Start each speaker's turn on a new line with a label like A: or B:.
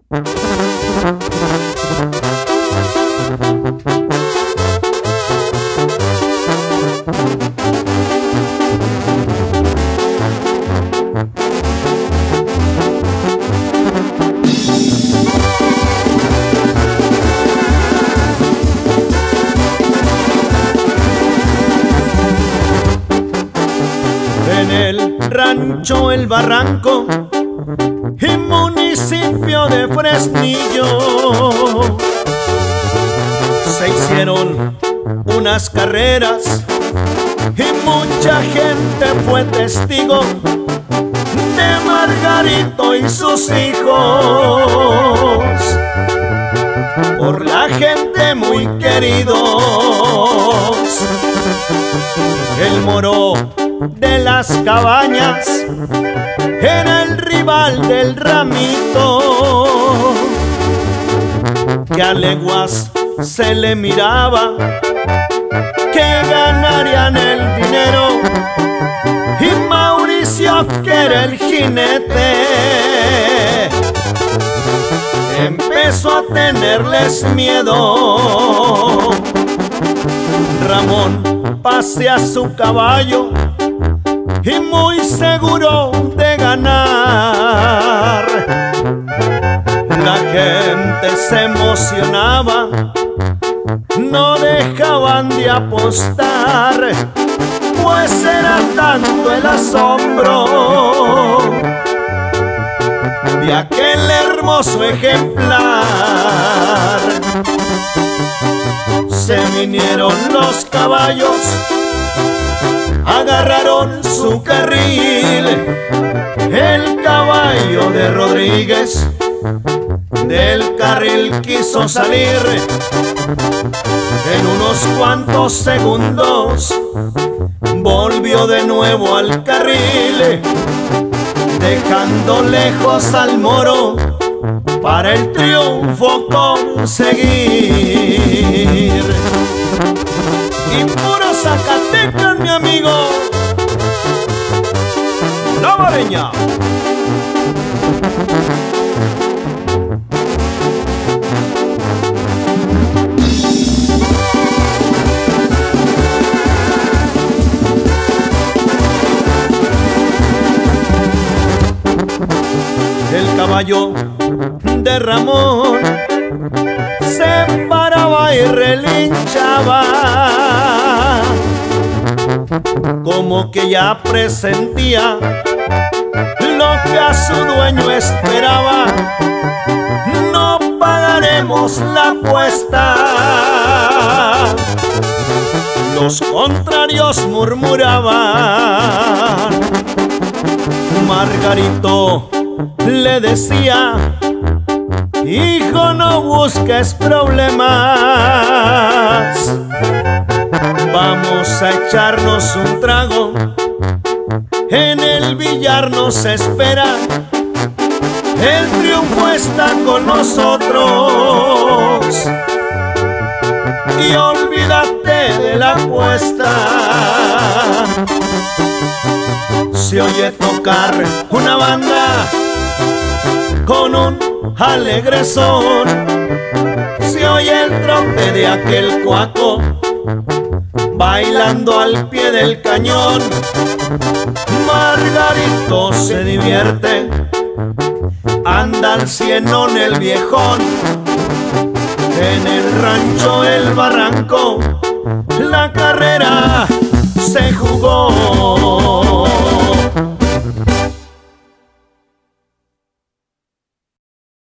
A: En el rancho El Barranco y municipio de Fresnillo se hicieron unas carreras y mucha gente fue testigo de Margarito y sus hijos, por la gente muy queridos. El Moro de las Cabañas era el rival del Ramito, que a leguas se le miraba que ganarían el dinero, y Mauricio, que era el jinete, empezó a tenerles miedo. Ramón pasea su caballo y muy seguro de ganar. La gente se emocionaba, no dejaban de apostar, pues era tanto el asombro de aquel hermoso ejemplar. Se vinieron los caballos, agarraron su carril. El caballo de Rodríguez del carril quiso salir. En unos cuantos segundos volvió de nuevo al carril, dejando lejos al Moro para el triunfo conseguir. Y puro Zacatecas, mi amigo, la Bareña. El caballo de Ramón se paraba y relinchaba, como que ya presentía lo que a su dueño esperaba. No pagaremos la apuesta. Los contrarios murmuraban. Margarito le decía: hijo, no busques problemas, vamos a echarnos un trago, en el billar nos espera, el triunfo está con nosotros, y olvídate de la apuesta. Se oye tocar una banda con un alegre son, se oye el trote de aquel cuaco bailando al pie del cañón. Margarito se divierte, anda al cienón el viejón. En el rancho El Barranco la carrera